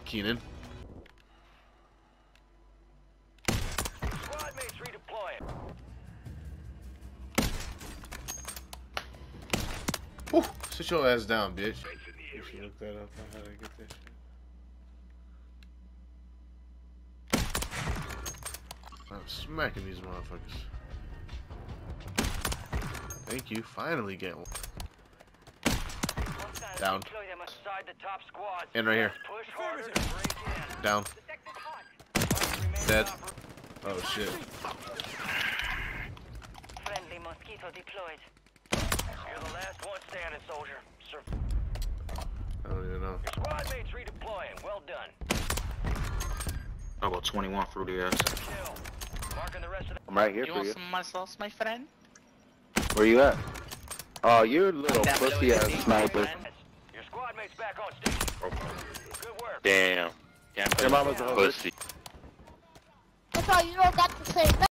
Keenan. Squad mates redeploying. Whew. Sit your ass down, bitch. You should look that up on how to get that shit. I'm smacking these motherfuckers. Thank you. Finally get one. Down. And right here. Down. Dead. Oh shit. Friendly mosquito deployed. You're the last one standing, soldier. I don't even know. Your squad mates redeploying. Well done. How about 21 fruity ass? Kill. Marking the rest of the... I'm right here You for want you. some muscles, my friend? Where you at? Oh, you're a little Down below pussy your ass seat, my sniper. friend. Your squad mates back on station. Good work. Damn. Your mama's a hoe. Pussy. That's all, you don't got to say nothing.